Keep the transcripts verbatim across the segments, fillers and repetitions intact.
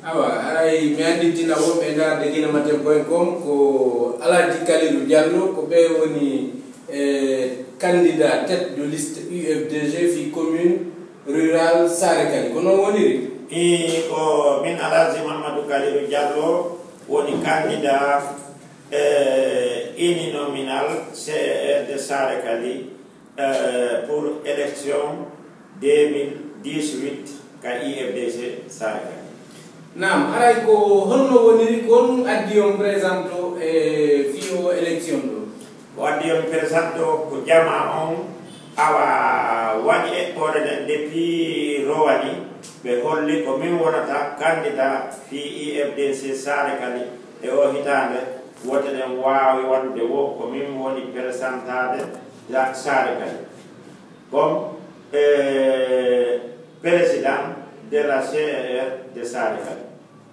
awa ay mi anditina wonɓe darde guinematen point com ko Aladji Kalilou Diallo ko ɓe woni e candidat tête de liste U F D G fi commune rurale Sarekali ko noon woniri i ko min Aladji Mamadou Kalilou Diallo woni candidat euh, uninominal C R de Sarekali euh, pour élection deux mille dix-huit ka U F D G Sarekali. Naam aray ko honno woniri kon addi on présente e fiyo élection ɗo o addi on présente ko jama on awa waɗi eɓɓore nden depuis rowani ɓe holli ko min wonata candidat fi U F D C Sarekali e o hitande wote ɗen wawi waɗude wo ko min woni présentade Sarekali comme euh, président de la C R de Sarekali.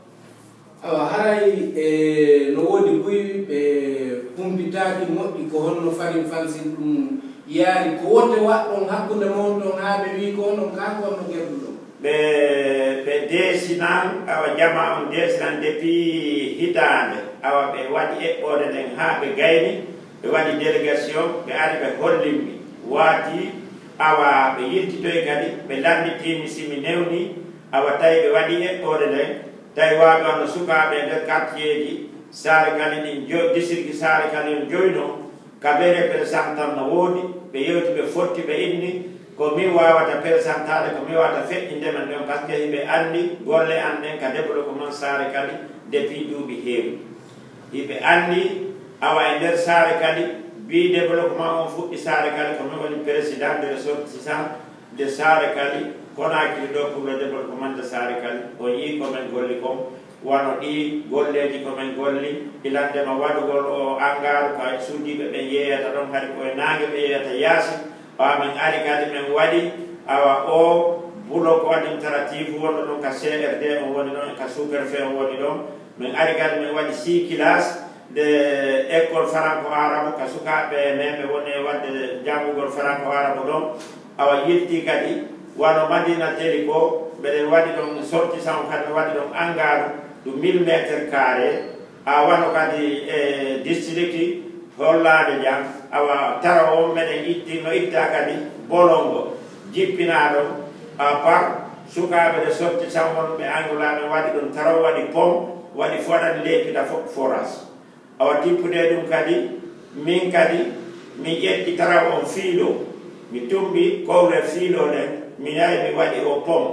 awa haray e no wodi buy ɓe humpitaki moƴƴi ko honno farin fansin ɗum yaari ko wote waɗɗon hakkude mon ɗon ha ɓe wi ko onon ka ko honno gerɗuɗon ɓe ɓe desinan awa jama on desinan depuis hitande awa ɓe waɗi eɓɓode nden ha ɓe gayni ɓe waɗi délégation ɓe ari ɓe hollimɓe waati awa ɓe yiltitoy kadi ɓe landitimi simi newni awa tawi ɓe waɗi eɓɓode nden tawi waɓe wano sukaɓe nder quartier ji Sarekali ɗin jo district Sarekali on joyno kaɓe représentant no woodi ɓe yewti ɓe fotti ɓe inni ko min wawata présentade ko min wawata feƴƴindemen ɗon par ce que hiɓe andi golle an ɗen ka développement Sarekali depuis duuɓi heewi hiɓe andi awa e nder Sarekali bi développement on fuɗɗi Sarekali ko min woni président de ressortissant de Sarekali Konakri ɗo pour le développement de Sarekali o yii komin golli kom wano ɗi golleji komin golli ilandema waɗugol o engare ko suudiɓe ɓe yeeyata ɗon kadi koye nangue ɓe yeeyata yaasi awa min ari kadi min waɗi awa o bloc administratif wonɗo ɗon ka C R D on woni ɗon ka sous-préfet on woni ɗon min ari kadi min waɗi six classes de école franco arabe ka sukaɓe men ɓe woni wadde janngugol franco arabe ɗon awa yilti kadi wano Madina Teli ko mbeɗen waɗi ɗon sortissant kadi mi waɗi ɗon engare ɗum mille métres carré a wano kadi e district hollade jam awa tara o meɗen itti no itta kadi bolongo jippina ɗon a par sukaɓe de sortissant won ɓe angulaɓe waɗi ɗum tara waɗi pom waɗi foɗan leppita fof forage awa tippude ɗum kadi min kadi mi ƴetti tara on fiilo mi tumbi kowle fiilo ɗen mi yahi mi waɗi o pom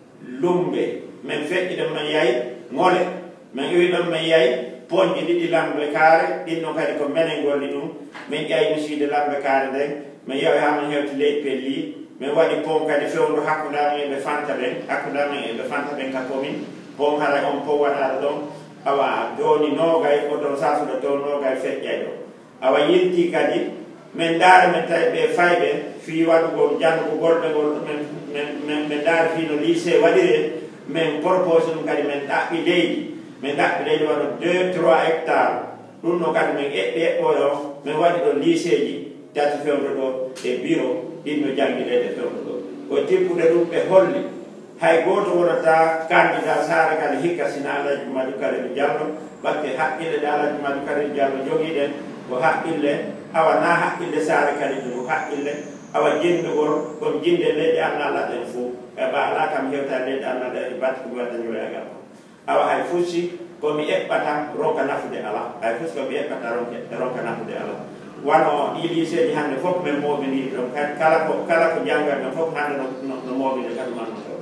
lumbe min feƴƴi ɗon min yahi ngole min iwi ɗon min yahi poñƴi ɗiɗi lambe kaare ɗinno kadi ko menen golli ɗum min ƴawi misiide lambe kaare nden min yawi ha min hewti leydi pelli min waɗi pom kadi fewndu hakkudamen eɓe fanta ɓen hakkudamen eɓe fanta ɓen ka komin pom hara on pom waɗaɗo ɗon awa joni nogay oɗon sasude to nogay feƴƴay ɗo awa yilti kadi min daara min tawi ɓe fayɓe fi waɗugol janngo golɓe ngol min min daari fi no lycée waɗire min propose ɗum kadi min ɗaɓɓi leydi min ɗaɓɓi leydi waɗo deux trois hectares ɗum no kadi min eɓɓi eɓɓoɗe o min waɗi ɗo lycée ji tati fewdo ɗo e bureau ɗinno jangguiɗede fewdo ɗo ko tippude ɗum ɓe holli hay goto wonata candidat Sarekali hikka sina Aladji Mamadou Kalilou Diallo batte haqqille ɗe Aladji Mamadou Kalilou Diallo jogiiɗen ko haqqille awa na haqqille Sarekali ɗum ko haqqille awa jindugol komi jinde leydi annala ɗen fof e ba ala kam hewta leydi annala e batte ko watta ñoyagal ko awa hay fusi komi eɓɓata ronka nafude ala hay fusi komi eɓɓata ronka nafude ala wano ɗi lycée ji hannde fof min moɓiniɗi ɗon kadi kala ko kala ko janggat ɗon fof hannde no moɓide kadi manno ɗo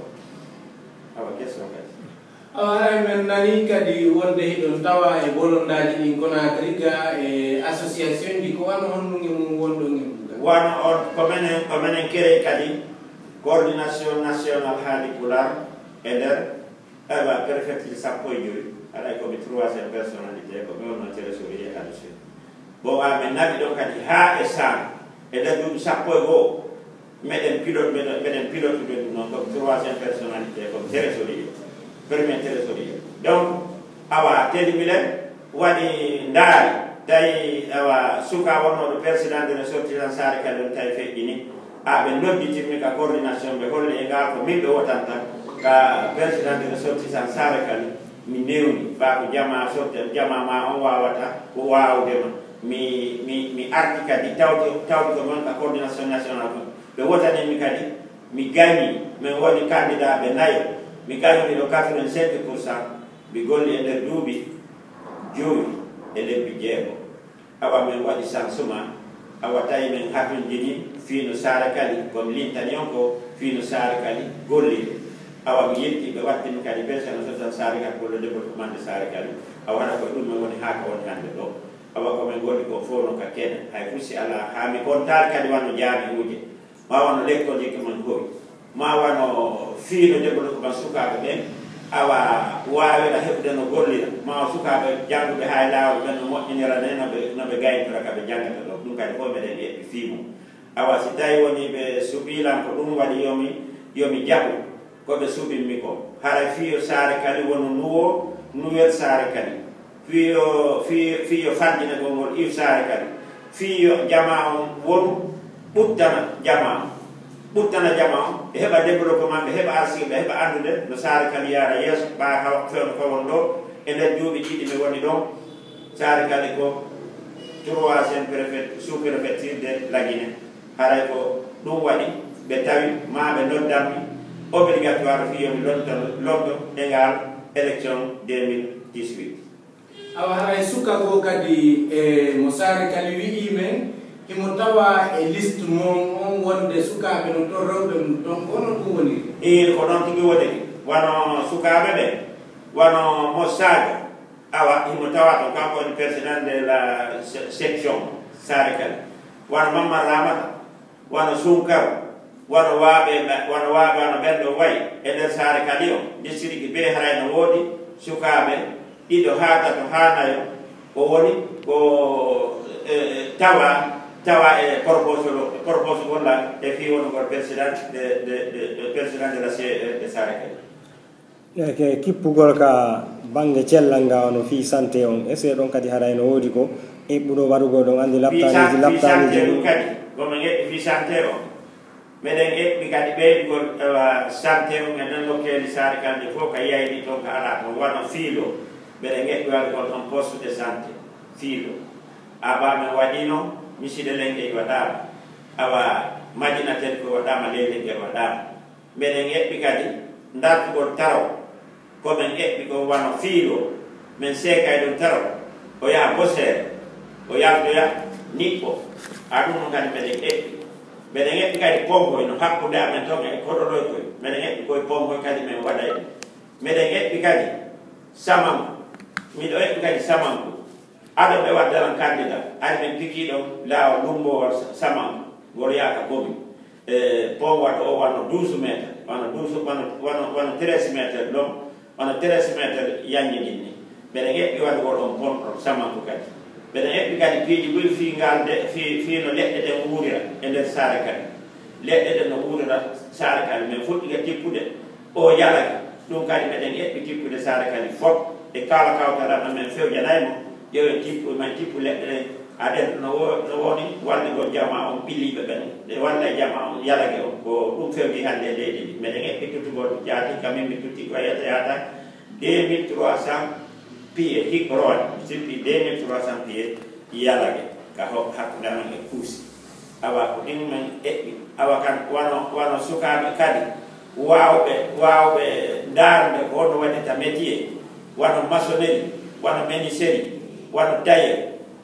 awa question kadi awa ay men nani kadi wonde hiɗon tawa e bolondaji ɗin Konakri ga e association ji ko wano honnuge mum wonɗo ngel wano on ko menen ko menen kere kadi coordination national haali pular e nder eɓa préfecture sappo e joyi aɗay komi troisiéme personnalité ko ɓe wonno trésorier adduce bon wa min naɓi ɗon kadi ha e san e nder duuɓi sappo e goo meɗen pilote meɗen pilote ɓe ɗum noon comme troisiéme personnalité comme trésorier premier trésorier donc awa telimilen waɗi ndaari tawi awa suka wonnoɗo président de ressortissant Sarekali on tawi feƴƴini a ɓe nodditirmi ka coordination ɓe holli e ngal ko min ɓe wotanta ka président de ressortissant Sarekali mi newni fa ko jama sorte jama ma on wawata ko wawdema mi mi mi arti kadi tawde tawde ko gonka coordination nationale ko ɓe wotanimi kadi mi gagni min woni candidat ɓe nayo mi gagnoni ɗo quatre-vingt-cinq pour cent mi golli e nder duuɓi joyi e lebbi jeego awa min waɗi sansuma awa tawi min hakkondini fiino Sara Kali komi lintani on ko fiino Sara Kali gollide awa mi yetti ɓe wattimi kadi personne sosan Sara Kali pour le développement de Sara Kali awaɗa ko ɗum min woni haa ko woni hannde ɗo awa komin golli ko fof no ka kene hay fusi ala haa mi kontare kadi wano jaami uje ma wano lekkolji komin gowi ma wano fiino développement sukaaɓe ɓen awa waawira heɓde no gollira ma sukaaɓe jannguɓe hay laawol ɓen no moƴƴinira ne noɓe noɓe gaytora ka ɓe janngata ɗo ɗum kadi fof meɗen yeɓɓi fiimo awa si tawi woni ɓe suɓilan ko ɗum waɗi yomi yomi jaɓu koɓe suɓinmi ko haray fiyo Sara Kali wono nuwo nuwel Sara Kali fiyo fiyo fiyo fandine gongol iw Sara Kali fiyo jama on wonu ɓuttana jama on ɓuttana jama on ɓe heɓa développement ɓe heɓa arsigue ɓe heɓa andude no Sara Kali yara yeeso ɓa haw fewno fawon ɗo e nder duuɓi ɗiɗi mi woni ɗon Sara Kali ko troisiéme préfet sous préfecture de Laguine haray ko ɗum waɗi ɓe tawi ma ɓe noddanmi obligatoire fi yomi lottono lotto égal élection deux mille dix-huit awa haray suka ko kadi e mo Sara Kali wi'i men imo tawa e liste mon on wonde sukaɓe no ton rewɓe mum ton kono ɗum woni ii ko ɗon tigi woni wano sukaɓe ɓe wano mo Sadio awa imo tawa ton kanko woni président de la section Sara Kali wano Mamman Ramata wano Sunkaro wano waaɓe wano waaɓe wano ɓen ɗo wayi e nder Sara Kali o district ɓe haray no woodi sukaaɓe ɗiɗo haa tato haa nayo o woni ko tawa tawa e propose propose golla e fi wonogol président de de de président de la de Sara Kali ke kippugol ka bange cellal nga no fi santé on est ce que ɗon kadi haray no woodi ko eɓɓuɗo waɗugo ɗon anndi laptaniji laptaniji ɗum kadi komin eɓɓi fi santé o meɗen eɓɓi kadi ɓeydigol santé o eɗen lokkeli Sara Kali fof ka yayni toon ka ala no wano fiilo meɗen eɓɓi waɗugol ɗon poste de santé fiilo aba min waɗino miside lengel waɗama awa majinaten ko waɗama leydi ngel waɗama meɗen eɓɓi kadi dartugol taraw komin eɓɓi ko wano fiilo min seekay ɗum taraw o yaha bosere o yaltoya niɓɓo ha ɗum ɗum kadi meɗen eɓɓi meɗen eɓɓi kadi pompoy no hakkude amen toon e koɗoɗoy koy meɗen eɓɓi koye pompoy kadi min waɗay meɗen eɓɓi kadi samanko miɗo eɓɓi kadi samanko aɗo ɓe waddaran candidat ari min pikiɗon laawol lumbowol samanko ngol yaaka commune e pom waɗo o wano douze métre wano douze wano wano wano treize métre ɗon wano treize métre yaññi ɗin ni mbeɗen eɓɓi waɗugol on pon ɗon samanko kadi mbeɗen eɓɓi kadi piiji ɓuri fi ngalde fi fino leɗɗe ɗen wuurira e nder Sara Kali leɗɗe ɗen no wuurira Sara Kali min fuɗɗiga tippude o yalake ɗum kadi mbeɗen eɓɓi tippude Sara Kali fof e kala kawtaraɗo men fewjanaymo ƴeewen tippu man tippu leɗɗe ɗen aɗen no no woni walligol jama on ɓilliɓe ɓen e walla jama on yalage o ko ɗum fewji hannde e leydi ndi mbeɗen eɓɓi tuttugol jaati kamin mi tutti ko wiyata yata deux mille trois cent pieds hikroone sippi deux mille trois cent pieds yalage ka ho hakkude amen e kuusi awa ko ɗin men eɓɓi awa kan wano wano sukaaɓe kadi waawɓe waawɓe ndaarde ko honno waɗirta métier wano maçonnerie wano menuiserie wano tailleur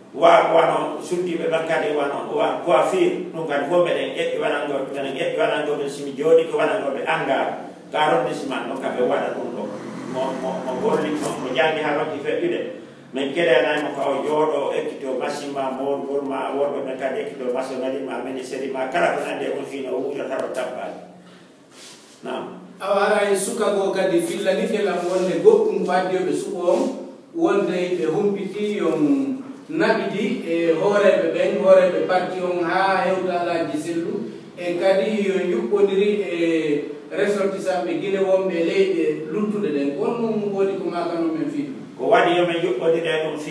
wa wano suddiɓe ɓen kadi wano wa coiffure ɗum kadi fof meɗen eɓɓi waɗangoɓe meɗen eɓɓi waɗangoɓe simi jooɗi ko waɗangoɓe engare ko arrondissement ɗon kamɓe waɗa ɗum ɗo mo mo mo golli mo mo jangi ha rotti feƴƴude min keɗenaymo ko o jooɗo ekkito machine ma mowol ma wonɓe ɓen kadi ekkito maçonnerie ma menuiserie ma kala ko nande on fino o wuujata ro tabbade nam awa aray suka go kadi fillani felam wonde goɗɗum faddiyoɓe suɓo on wonde ɓe humpiti yon naɓiɗi e hooreɓe ɓen hooreɓe parti on ha hewta alaji sellu e kadi yo yuɓɓodiri e ressortissant ɓe guine wonɓe leyɗe luttuɗe ɗen on ɗum woodi ko makano men fiɗu ko waɗi yomin yuɓɓodire ɗum fi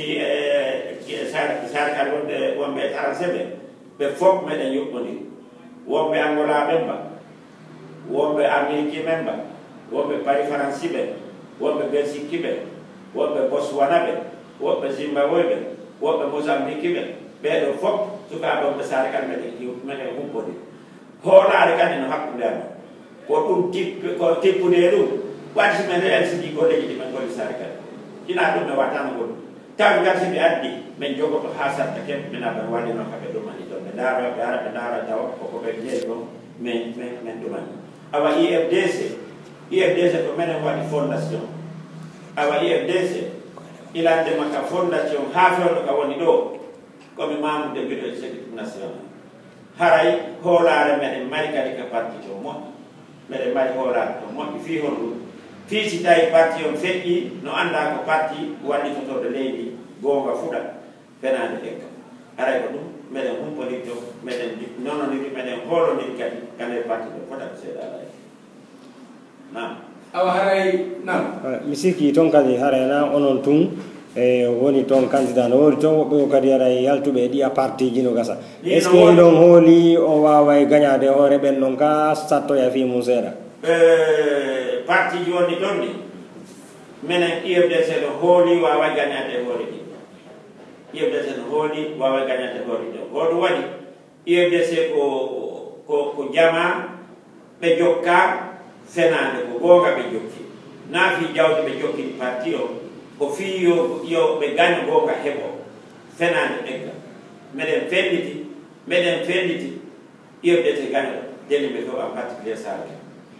Sara Kali wonde wonɓe taranseɓe ɓe fof meɗen yuɓɓodiri wonɓe Angola ɓen mba wonɓe Amérique men mba wonɓe Paris Faransi ɓe wonɓe Belgique ɓe woɓɓe Botswana ɓe woɓɓe Zimbabwe ɓe woɓɓe Mozambique ɓe ɓeɗo fof sukaɓe ɓe sare kadi meɗen meɗen humpode hoolare kadi no hakkude amen ko ɗum tippe ko tippude ɗum waɗi simen reel sigi golleji ɗi men golli sare kadi ina ɗum mi wattano goɗɗum tawi gati ɓe addi min jogoto ha sarta keɓe min aɓe wallino kaɓe ɗumani ɗon ɓe daara ɓe ara ɓe daara tawa koko ɓe jeeyi ɗon min min min ɗumani awa I F D C I F D C ko minen waɗi fondation awa I F D C ilande makka fondation ha fewno ka woni ɗo komi mamude bureau exécutif national haray hoolare meɗen mari kadi ka parti to moƴƴi meɗen mari hoolare to moƴƴi fi hon ɗum fi si tawi parti on feƴƴi no anda ko parti wallitotoɗo leydi gonga fuɗa fenade ɗekka aray ko ɗum meɗen humponiri to meɗen nononiri meɗen hooloniri kadi kande parti ɗo fota ko seeɗa alay nam awa haray nam mi sikki toon kadi harayna onon tun e woni toon candidat no woni toon woɓɓe o kadi aɗa yaltuɓe e ɗiya parti ji no gasa est ce que iɗon hooli o wawa gañade hoore ɓen ɗon ka sattoya fi mum seeɗa parti ji wonni ɗon ni minen I F D C no hooli wawa gañade hoore ɗi I F D C no hooli wawa gañade hoore ɗi ko ɗum waɗi I F D C ko ko ko jama ɓe jokka fenade ko gonga ɓe jokki naafi jawdi ɓe jokkini parti o ko fi yo yo ɓe gaña gonga heɓo fenade ɗegga meɗen felliti meɗen felliti I F D C gaña deni ɓe to en particulier sare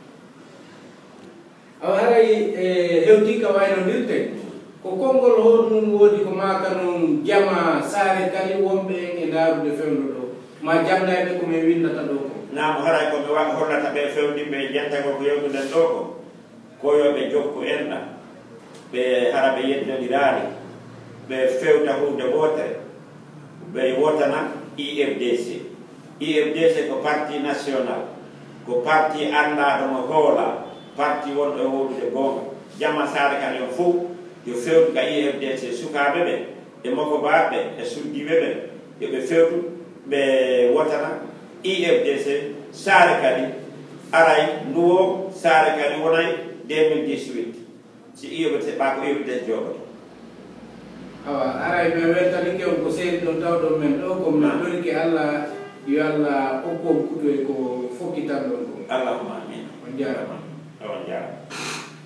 awa haray e hewti ka waynondirte ko konngol honɗum woodi ko maka noon jama saare kali wonɓe e ndaarude fewndo ɗo ma jamnayɓe komin windata ɗo ko naamo haray komi wa hollata ɓe fewndimɓe jentago ko yewtuden ɗo ko koyoɓe jokku enɗa ɓe hara ɓe yeɗɗodiraari ɓe fewta hunde wotere ɓe wotana I F D C I F D C ko parti national ko parti anndaɗo mo hoola parti wonɗo e wowlude gonga jama saare kadi on fof yo fewtu ka I F D C sukaɓe ɓe e makko baɓɓe e suddiɓe ɓe yoɓe fewtu ɓe wotana I F D C saare kadi aray nduwo saare kadi wonay deux mille dix-huit si I F D C ɓa ko I F D C jogoto awa aray ɓe weltanike on ko seeɗi ɗon tawɗon men ɗo komi ɗorike Allah yo Allah hokkom kutoy ko fokkitan ɗon ko allahuma amin on jarama on jarama